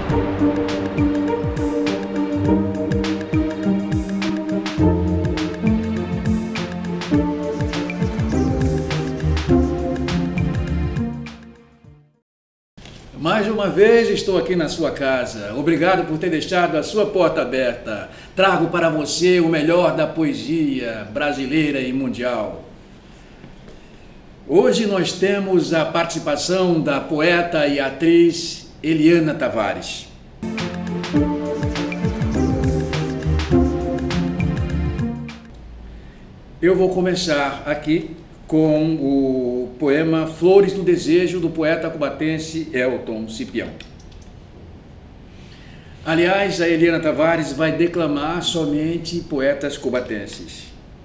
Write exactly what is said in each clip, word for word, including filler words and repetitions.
Mais uma vez estou aqui na sua casa. Obrigado por ter deixado a sua porta aberta. Trago para você o melhor da poesia brasileira e mundial. Hoje nós temos a participação da poeta e atriz Eliana Tavares. Eu vou começar aqui com o poema Flores do Desejo, do poeta cubatense Elton Cipião. Aliás, a Eliana Tavares vai declamar somente poetas cubatenses.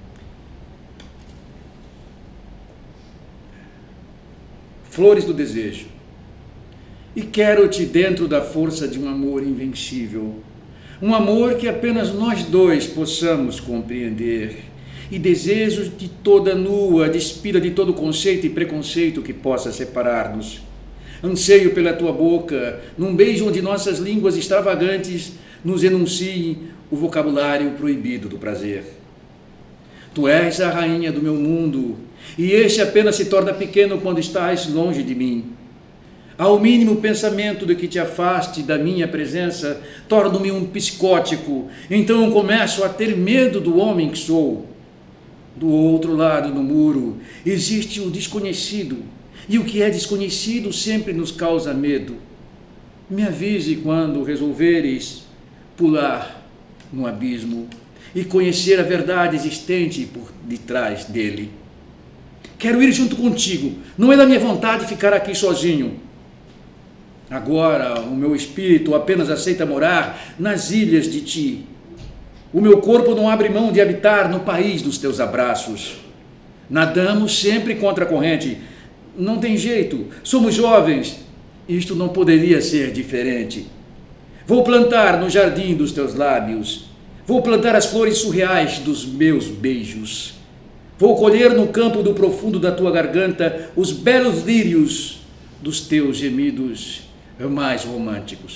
Flores do Desejo. E quero-te dentro da força de um amor invencível, um amor que apenas nós dois possamos compreender, e desejo de toda nua, despida de todo conceito e preconceito que possa separar-nos. Anseio pela tua boca, num beijo onde nossas línguas extravagantes nos enunciem o vocabulário proibido do prazer. Tu és a rainha do meu mundo, e este apenas se torna pequeno quando estás longe de mim. Ao mínimo pensamento de que te afaste da minha presença, torno-me um psicótico, então começo a ter medo do homem que sou. Do outro lado do muro existe o desconhecido, e o que é desconhecido sempre nos causa medo. Me avise quando resolveres pular no abismo e conhecer a verdade existente por detrás dele. Quero ir junto contigo, não é da minha vontade ficar aqui sozinho. Agora o meu espírito apenas aceita morar nas ilhas de ti. O meu corpo não abre mão de habitar no país dos teus abraços. Nadamos sempre contra a corrente. Não tem jeito, somos jovens. Isto não poderia ser diferente. Vou plantar no jardim dos teus lábios. Vou plantar as flores surreais dos meus beijos. Vou colher no campo do profundo da tua garganta os belos lírios dos teus gemidos mais românticos.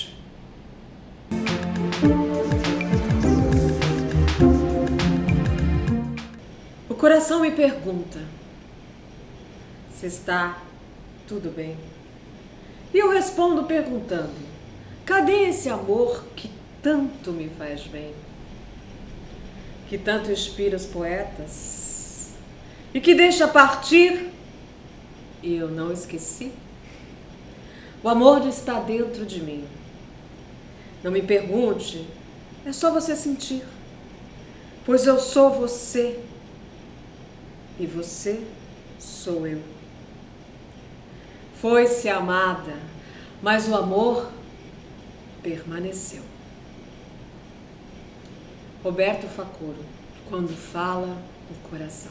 O coração me pergunta se está tudo bem. E eu respondo perguntando: cadê esse amor que tanto me faz bem? Que tanto inspira os poetas e que deixa partir e eu não esqueci? O amor está dentro de mim. Não me pergunte, é só você sentir, pois eu sou você. E você sou eu. Foi-se amada, mas o amor permaneceu. Roberto Facoro, quando fala o coração.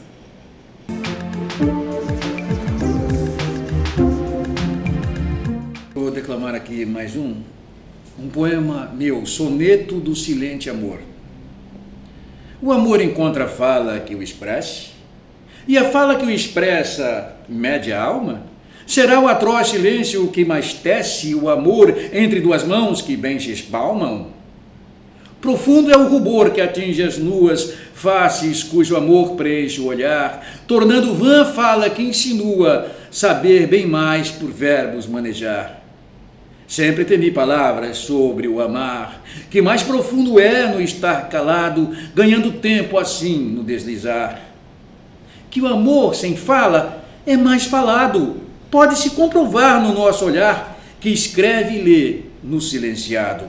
Vou declamar aqui mais um, um poema meu, Soneto do Silente Amor. O amor encontra fala que o expresse, e a fala que o expressa mede a alma? Será o atroz silêncio o que mais tece o amor entre duas mãos que bem se espalmam? Profundo é o rubor que atinge as nuas faces cujo amor preenche o olhar, tornando vã a fala que insinua saber bem mais por verbos manejar. Sempre temi palavras sobre o amar, que mais profundo é no estar calado, ganhando tempo assim no deslizar. Que o amor sem fala é mais falado, pode-se comprovar no nosso olhar, que escreve e lê no silenciado.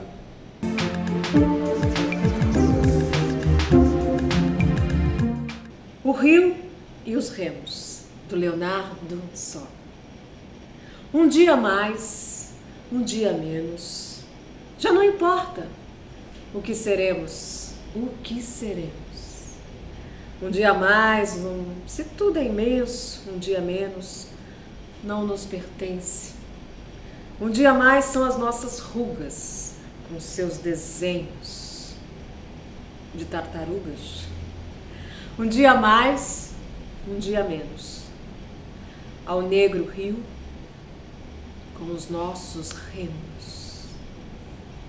O Rio e os Remos, do Leonardo Só. Um dia mais, um dia menos, já não importa o que seremos, o que seremos. Um dia mais, um, se tudo é imenso, um dia menos, não nos pertence. Um dia mais são as nossas rugas, com seus desenhos de tartarugas. Um dia mais, um dia menos. Ao negro rio, com os nossos remos.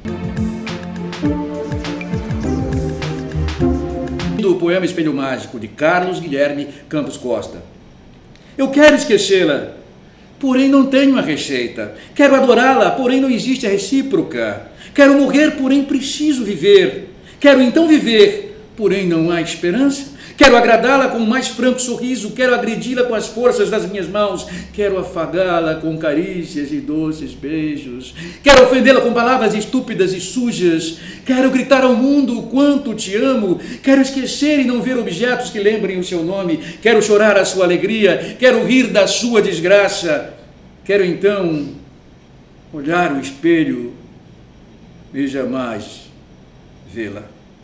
do poema Espelho Mágico, de Carlos Guilherme Campos Costa. Eu quero esquecê-la, porém não tenho a receita. Quero adorá-la, porém não existe a recíproca. Quero morrer, porém preciso viver. Quero então viver, porém não há esperança. Quero agradá-la com o mais franco sorriso, quero agredi-la com as forças das minhas mãos, quero afagá-la com carícias e doces beijos, quero ofendê-la com palavras estúpidas e sujas, quero gritar ao mundo o quanto te amo, quero esquecer e não ver objetos que lembrem o seu nome, quero chorar a sua alegria, quero rir da sua desgraça, quero então olhar o espelho e jamais vê-la.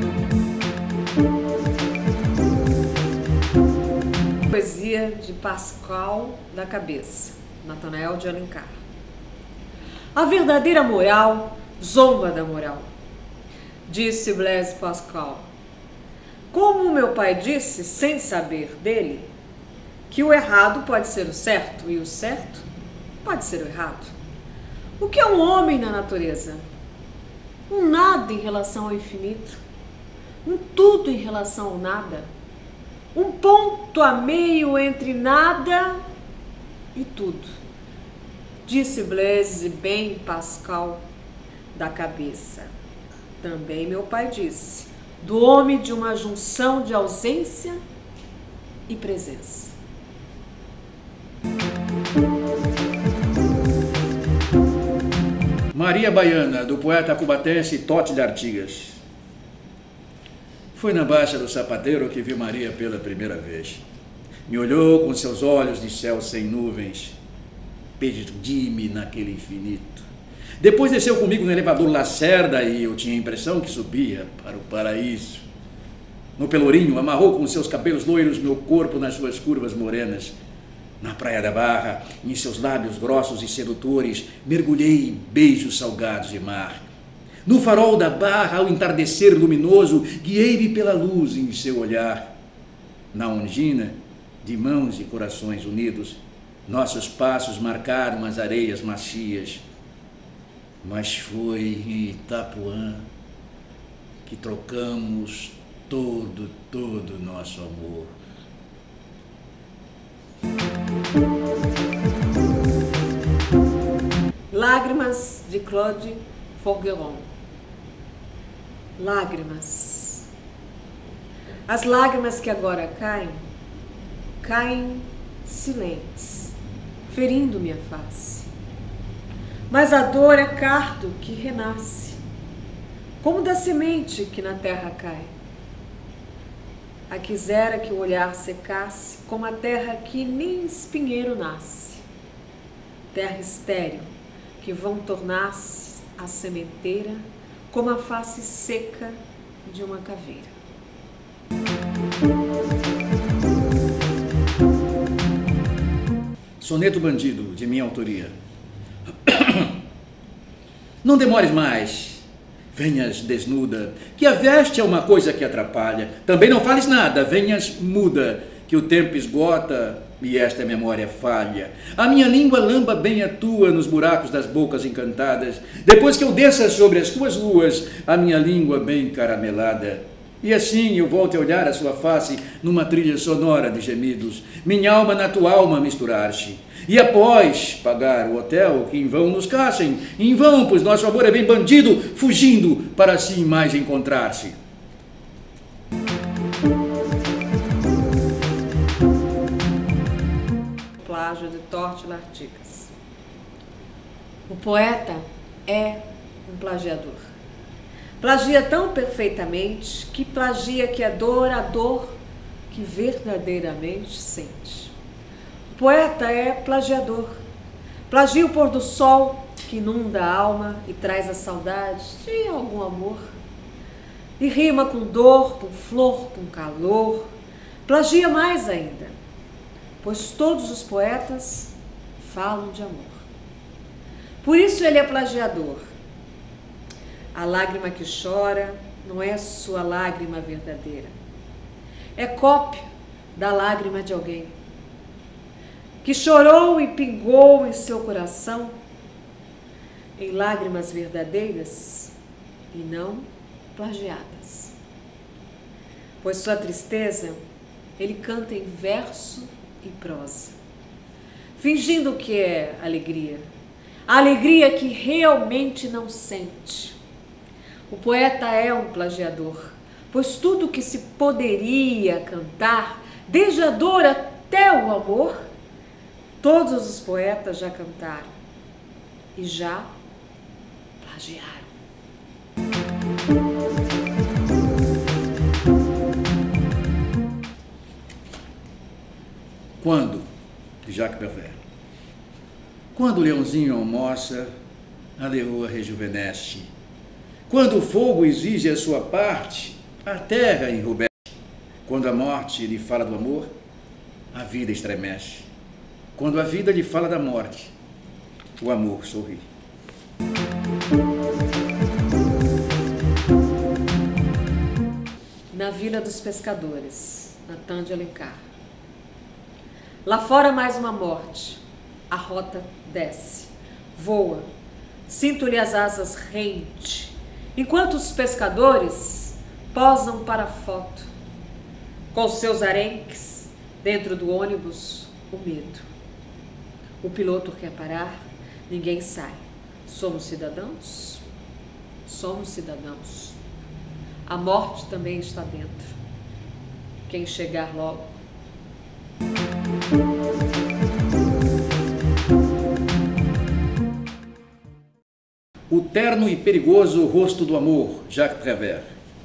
Poesia de Pascal da Cabeça, Natanael de Alencar. A verdadeira moral zomba da moral, disse Blaise Pascal. Como meu pai disse, sem saber dele, que o errado pode ser o certo e o certo pode ser o errado. O que é um homem na natureza? Um nada em relação ao infinito, um tudo em relação ao nada. Um ponto a meio entre nada e tudo, disse Blaise bem Pascal da Cabeça. Também meu pai disse, do homem de uma junção de ausência e presença. Maria Baiana, do poeta cubatense Totti de Artigas. Foi na Baixa do Sapateiro que vi Maria pela primeira vez. Me olhou com seus olhos de céu sem nuvens. Perdi-me naquele infinito. Depois desceu comigo no elevador Lacerda e eu tinha a impressão que subia para o paraíso. No Pelourinho, amarrou com seus cabelos loiros meu corpo nas suas curvas morenas. Na Praia da Barra, em seus lábios grossos e sedutores, mergulhei em beijos salgados de mar. No farol da Barra, ao entardecer luminoso, guiei-me pela luz em seu olhar. Na Ondina, de mãos e corações unidos, nossos passos marcaram as areias macias. Mas foi em Itapuã que trocamos todo, todo o nosso amor. Lágrimas, de Claude Forgeron. Lágrimas. As lágrimas que agora caem, caem silentes, ferindo minha face. Mas a dor é cardo que renasce, como da semente que na terra cai. A quisera que o olhar secasse, como a terra que nem espinheiro nasce. Terra estéril, que vão tornar-se a sementeira, como a face seca de uma caveira. Soneto Bandido, de minha autoria. Não demores mais, venhas desnuda, que a veste é uma coisa que atrapalha. Também não fales nada, venhas muda, que o tempo esgota e esta memória falha. A minha língua lamba bem a tua nos buracos das bocas encantadas. Depois que eu desça sobre as tuas luas, a minha língua bem caramelada. E assim eu volto a olhar a sua face numa trilha sonora de gemidos, minha alma na tua alma misturar-se. E após pagar o hotel, que em vão nos caçem, em vão, pois nosso amor é bem bandido, fugindo para assim mais encontrar-se. Plágio de Torte Lartigas. O poeta é um plagiador. Plagia tão perfeitamente que plagia que é dor a dor que verdadeiramente sente. O poeta é plagiador. Plagia o pôr do sol que inunda a alma e traz a saudade de algum amor. E rima com dor, com flor, com calor. Plagia mais ainda, pois todos os poetas falam de amor. Por isso ele é plagiador. A lágrima que chora não é sua lágrima verdadeira. É cópia da lágrima de alguém que chorou e pingou em seu coração em lágrimas verdadeiras e não plagiadas. pois sua tristeza ele canta em verso e prosa, fingindo que é alegria, a alegria que realmente não sente. O poeta é um plagiador, pois tudo que se poderia cantar, desde a dor até o amor, todos os poetas já cantaram e já plagiaram. Quando? Jacques Prévert. Quando o leãozinho almoça, a leoa rejuvenesce. Quando o fogo exige a sua parte, a terra enrubesce. Quando a morte lhe fala do amor, a vida estremece. Quando a vida lhe fala da morte, o amor sorri. Na Vila dos Pescadores, Natan de Alencar. Lá fora mais uma morte, a rota desce, voa, sinto-lhe as asas rente, enquanto os pescadores posam para a foto, com seus arenques, dentro do ônibus, o medo. O piloto quer parar, ninguém sai. Somos cidadãos? Somos cidadãos. A morte também está dentro. Quem chegar logo. O terno e perigoso rosto do amor, Jacques Prévert.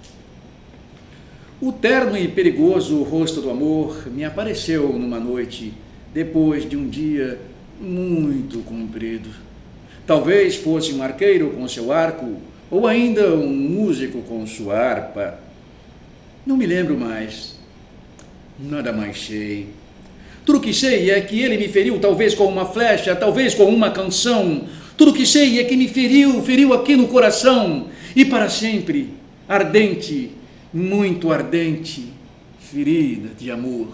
O terno e perigoso rosto do amor me apareceu numa noite, depois de um dia muito comprido. Talvez fosse um arqueiro com seu arco, ou ainda um músico com sua harpa. Não me lembro mais. Nada mais sei. Tudo que sei é que ele me feriu, talvez com uma flecha, talvez com uma canção. Tudo que sei é que me feriu, feriu aqui no coração. E para sempre, ardente, muito ardente, ferida de amor.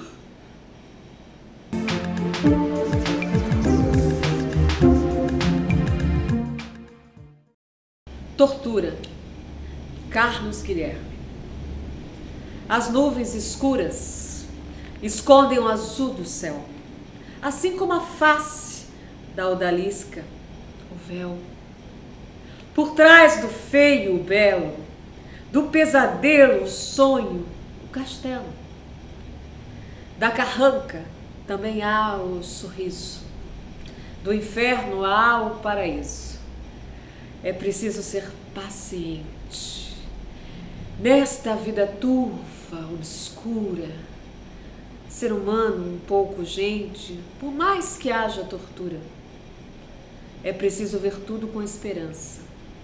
Tortura, Carlos Guilherme. As nuvens escuras escondem o azul do céu, assim como a face da odalisca, o véu. Por trás do feio o belo, do pesadelo o sonho, o castelo. Da carranca também há o sorriso, do inferno há o paraíso. É preciso ser paciente. Nesta vida turva, obscura, ser humano um pouco gente, por mais que haja tortura, é preciso ver tudo com esperança.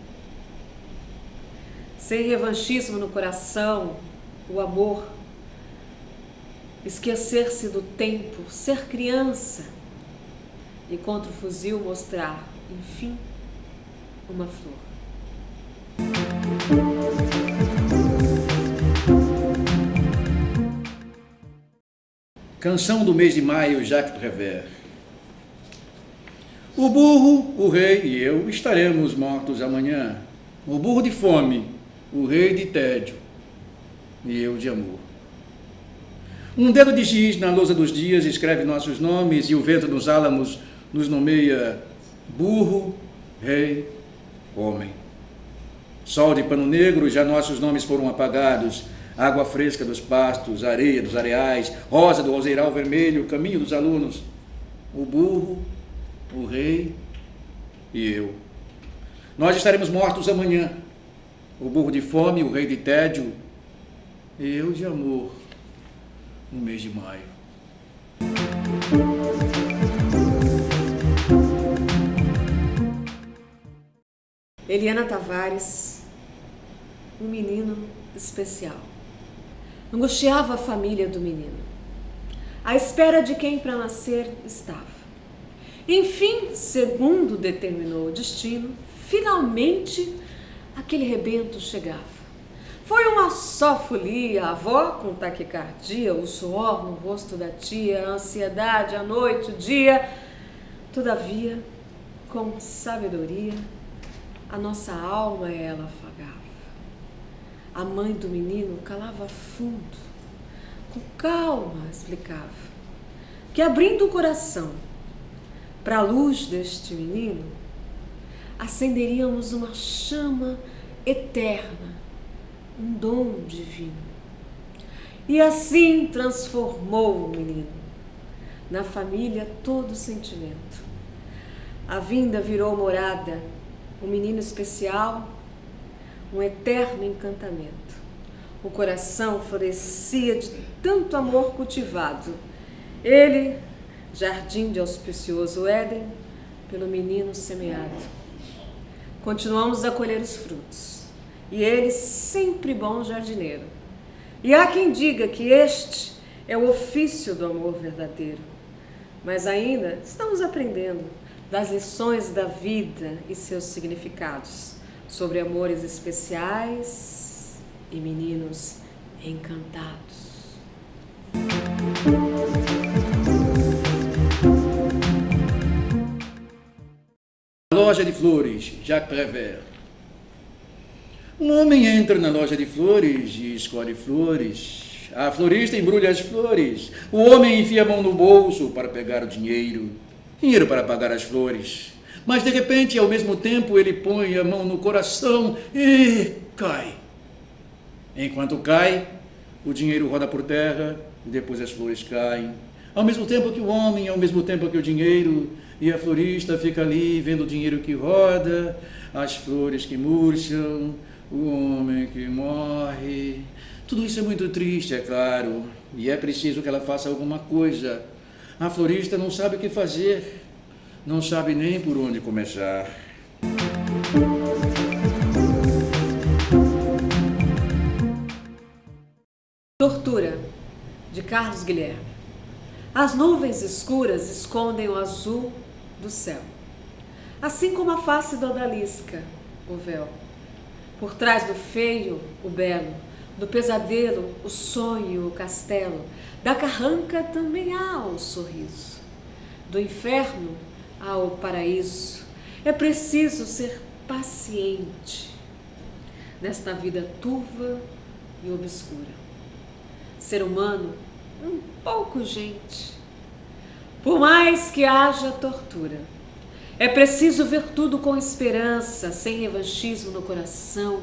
Sem revanchismo no coração, o amor, esquecer-se do tempo, ser criança e contra o fuzil mostrar, enfim, uma flor. Canção do mês de maio, Jacques Prévert. O burro, o rei e eu estaremos mortos amanhã. O burro de fome, o rei de tédio e eu de amor. Um dedo de giz na lousa dos dias escreve nossos nomes e o vento dos álamos nos nomeia burro, rei, homem. Sol de pano negro, já nossos nomes foram apagados. Água fresca dos pastos, areia dos areais, rosa do roseiral vermelho, caminho dos alunos. O burro, o rei e eu. Nós estaremos mortos amanhã. O burro de fome, o rei de tédio e eu de amor no mês de maio. Eliana Tavares, um menino especial. Angustiava a família do menino, à espera de quem para nascer estava. Enfim, segundo determinou o destino, finalmente aquele rebento chegava. Foi uma só folia, a avó com taquicardia, o suor no rosto da tia, a ansiedade, a noite, o dia. Todavia, com sabedoria, a nossa alma ela afagava. A mãe do menino calava fundo, Com calma, explicava, que abrindo o coração para a luz deste menino, acenderíamos uma chama eterna, um dom divino. E assim transformou o menino, na família todo sentimento. A vinda virou morada, um menino especial, um eterno encantamento. O coração florescia de tanto amor cultivado. Ele, jardim de auspicioso Éden, pelo menino semeado. Continuamos a colher os frutos, e ele sempre bom jardineiro. E há quem diga que este é o ofício do amor verdadeiro. Mas ainda estamos aprendendo das lições da vida e seus significados, sobre amores especiais e meninos encantados. Loja de flores, Jacques Prévert. Um homem entra na loja de flores e escolhe flores. A florista embrulha as flores. O homem enfia a mão no bolso para pegar o dinheiro. Dinheiro para pagar as flores. Mas de repente, ao mesmo tempo, ele põe a mão no coração e cai. Enquanto cai, o dinheiro roda por terra e depois as flores caem. Ao mesmo tempo que o homem, ao mesmo tempo que o dinheiro, e a florista fica ali vendo o dinheiro que roda, as flores que murcham, o homem que morre. Tudo isso é muito triste, é claro, e é preciso que ela faça alguma coisa. A florista não sabe o que fazer, não sabe nem por onde começar. Tortura, de Carlos Guilherme. As nuvens escuras escondem o azul do céu, assim como a face da odalisca, o véu. Por trás do feio, o belo, do pesadelo, o sonho, o castelo, da carranca também há o sorriso. Do inferno há o paraíso. É preciso ser paciente nesta vida turva e obscura. Ser humano, um pouco gente. Por mais que haja tortura, é preciso ver tudo com esperança, sem revanchismo no coração.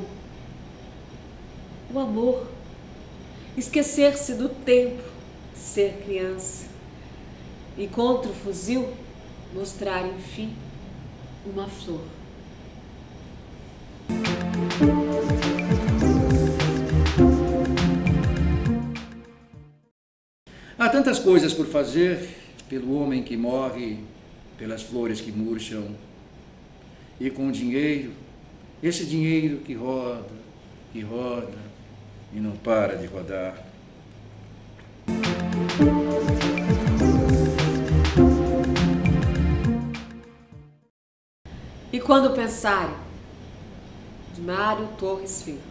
O amor, esquecer-se do tempo, ser criança, e contra o fuzil mostrar, enfim, uma flor. Há tantas coisas por fazer pelo homem que morre, pelas flores que murcham, e com o dinheiro, esse dinheiro que roda, que roda e não para de rodar. E quando pensarem, de Mário Torres Filho,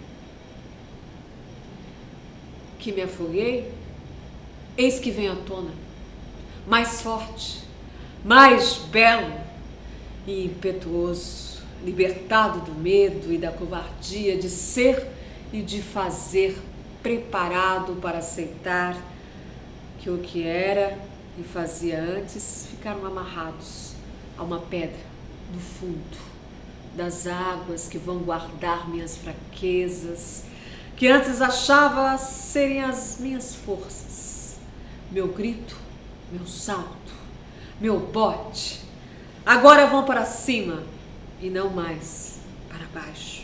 que me afoguei, eis que vem à tona, mais forte, mais belo e impetuoso, libertado do medo e da covardia de ser e de fazer, preparado para aceitar que o que era e fazia antes ficaram amarrados a uma pedra do fundo das águas que vão guardar minhas fraquezas, que antes achava serem as minhas forças, meu grito, meu salto, meu bote, agora vão para cima e não mais para baixo.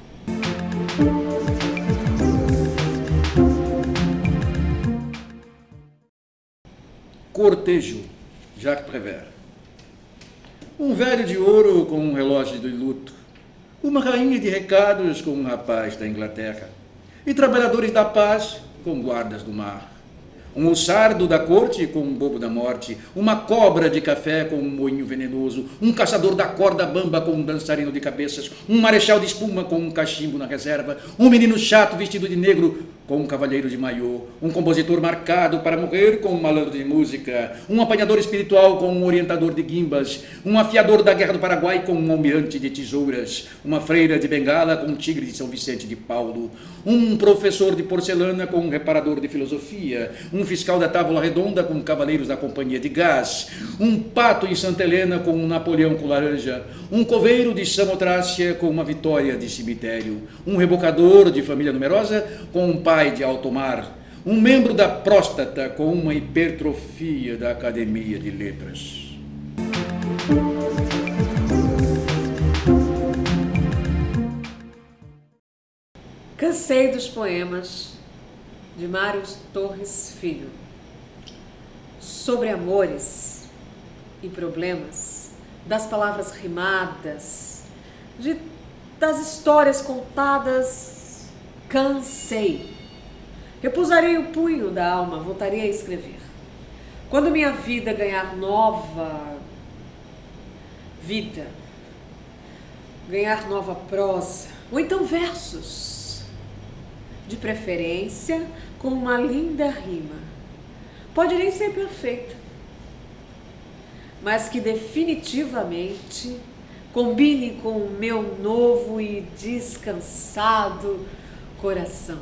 Cortejo, Jacques Prévert. Um velho de ouro com um relógio de luto, uma rainha de recados com um rapaz da Inglaterra, e trabalhadores da paz com guardas do mar. Um ossardo da corte com um bobo da morte, uma cobra de café com um moinho venenoso, um caçador da corda bamba com um dançarino de cabeças, um marechal de espuma com um cachimbo na reserva, um menino chato vestido de negro com um cavalheiro de maiô, um compositor marcado para morrer com um malandro de música, um apanhador espiritual com um orientador de guimbas, um afiador da Guerra do Paraguai com um almirante de tesouras, uma freira de Bengala com um tigre de São Vicente de Paulo, um professor de porcelana com um reparador de filosofia, um fiscal da Távola Redonda com cavaleiros da Companhia de Gás, um pato em Santa Helena com um Napoleão com laranja, um coveiro de Samotrácia com uma Vitória de cemitério, um rebocador de família numerosa com um pai de alto mar, um membro da próstata com uma hipertrofia da Academia de Letras. Cansei dos poemas de Mário Torres Filho sobre amores e problemas, das palavras rimadas, de, das histórias contadas. Cansei. Repousarei o punho da alma, voltarei a escrever. Quando minha vida ganhar nova vida, ganhar nova prosa, ou então versos, de preferência com uma linda rima. Pode nem ser perfeita, mas que definitivamente combine com o meu novo e descansado coração.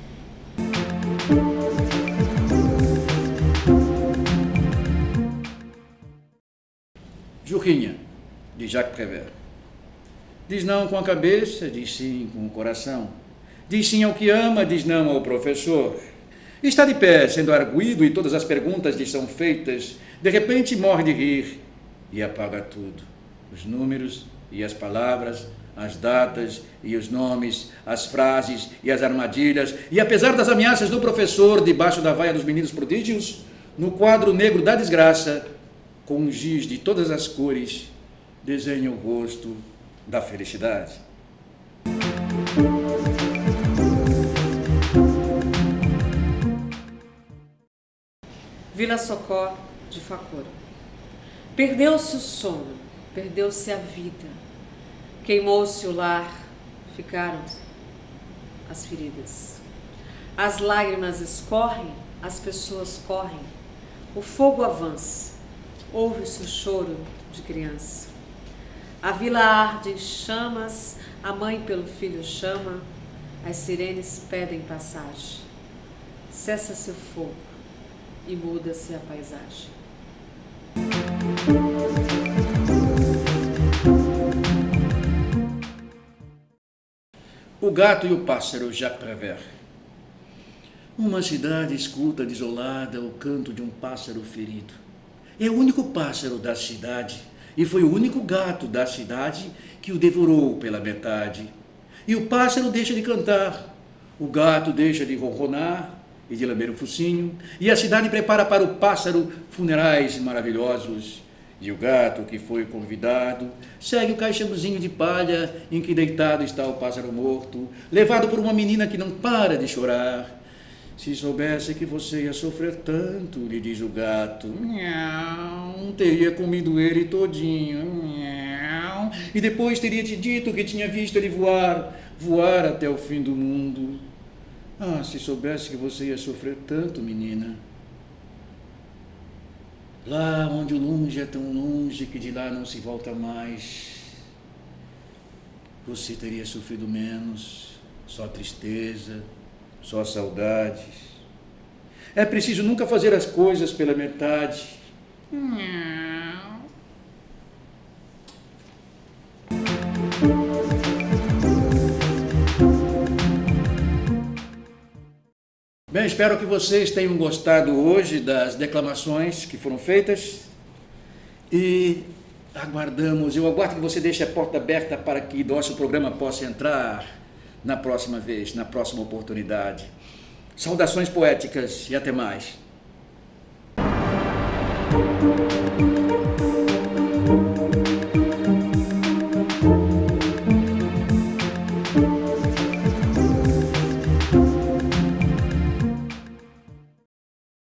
Jurrinha, de Jacques Prévert. Diz não com a cabeça, diz sim com o coração. Diz sim ao que ama, diz não ao professor. Está de pé, sendo arguido, e todas as perguntas lhe são feitas. De repente morre de rir e apaga tudo. Os números e as palavras, as datas e os nomes, as frases e as armadilhas. E apesar das ameaças do professor, debaixo da vaia dos meninos prodígios, no quadro negro da desgraça, com um giz de todas as cores, desenha o rosto da felicidade. Vila Socó, de Facoro. Perdeu-se o sono, perdeu-se a vida, queimou-se o lar, ficaram as feridas. As lágrimas escorrem, as pessoas correm, o fogo avança, ouve-se o choro de criança. A vila arde em chamas, a mãe pelo filho chama, as sirenes pedem passagem. Cessa-se o fogo e muda-se a paisagem. O gato e o pássaro, Jacques Prévert. Uma cidade escuta desolada o canto de um pássaro ferido. É o único pássaro da cidade e foi o único gato da cidade que o devorou pela metade. E o pássaro deixa de cantar, o gato deixa de ronronar e de lamber o focinho, e a cidade prepara para o pássaro funerais maravilhosos. E o gato que foi convidado segue o caixãozinho de palha em que deitado está o pássaro morto, levado por uma menina que não para de chorar. Se soubesse que você ia sofrer tanto, lhe diz o gato, miau, teria comido ele todinho, miau, e depois teria te dito que tinha visto ele voar, voar até o fim do mundo. Ah, se soubesse que você ia sofrer tanto, menina. Lá onde o longe é tão longe que de lá não se volta mais, você teria sofrido menos, só tristeza, só saudades. É preciso nunca fazer as coisas pela metade. Bem, espero que vocês tenham gostado hoje das declamações que foram feitas e aguardamos, eu aguardo que você deixe a porta aberta para que nosso programa possa entrar na próxima vez, na próxima oportunidade. Saudações poéticas e até mais.